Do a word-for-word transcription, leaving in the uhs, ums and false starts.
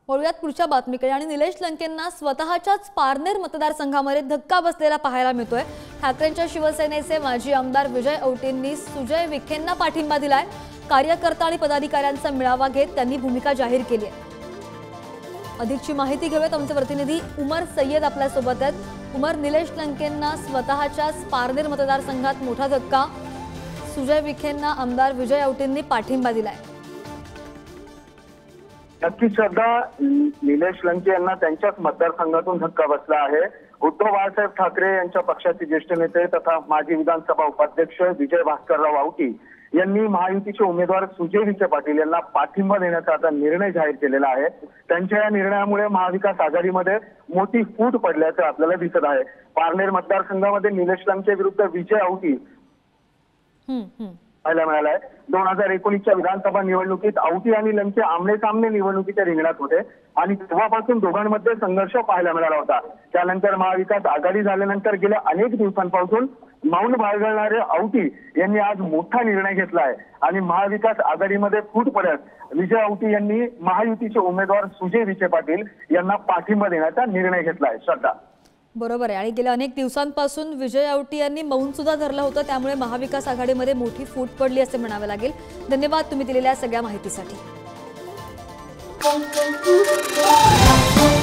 वळूयात पुढच्या बातमीकडे। आणि निलेश लंकेंना स्वतःच्याच पारनेर मतदारसंघामध्ये धक्का बसलेला पाहायला मिळतोय। ठाकरेंच्या शिवसेनेचे माजी आमदार विजय औटींनी सुजय विखेंना पाठिंबा दिलाय। कार्यकर्ता आणि पदाधिकाऱ्यांचा मेळावा घेत त्यांनी भूमिका जाहीर केली आहे। अधिकची माहिती घेऊयात, आमचे प्रतिनिधी उमर सय्यद आपल्या सोबत आहेत। उमर, निलेश लंकेंना स्वतःच्याच पारनेर मतदारसंघात मोठा धक्का, सुजय विखेंना आमदार विजय औटींनी पाठिंबा दिलाय। नक्की श्रद्धा, निलेश लंके यांना त्यांच्याच मतदारसंघातून धक्का बसला आहे। उद्धव बाळासाहेब ठाकरे यांच्या पक्षाचे ज्येष्ठ नेते तथा माजी विधानसभा उपाध्यक्ष विजय भास्करराव औटी यांनी महायुतीचे उमेदवार सुजय विखे पाटील यांना पाठिंबा देण्याचा आता निर्णय जाहीर केलेला आहे। त्यांच्या या निर्णयामुळे महाविकास आघाडीमध्ये मोठी फूट पडल्याचं आपल्याला दिसत आहे। पारनेर मतदारसंघामध्ये निलेश लंके विरुद्ध विजय औटी पाहायला मिळालाय। दोन हजार एकोणीसच्या विधानसभा निवडणुकीत औटी आणि लंके आमने सामने निवडणुकीच्या रिंगणात होते आणि तेव्हापासून दोघांमध्ये संघर्ष पाहायला मिळाला होता। त्यानंतर महाविकास आघाडी झाल्यानंतर गेल्या अनेक दिवसांपासून मौन बाळगणारे औटी यांनी आज मोठा निर्णय घेतला आहे आणि महाविकास आघाडीमध्ये फूट पडत विजय औटी यांनी महायुतीचे उमेदवार सुजय विखे पाटील यांना पाठिंबा देण्याचा निर्णय घेतला आहे। श्रद्धा, बरोबर आहे। आणि गेल्या अनेक दिवसांपासून विजय औटी यांनी मौन सुद्धा धरलं होतं, त्यामुळे महाविकास आघाडीमध्ये मोठी फूट पडली असे म्हणावे लागेल। धन्यवाद तुम्ही दिलेल्या सगळ्या माहितीसाठी।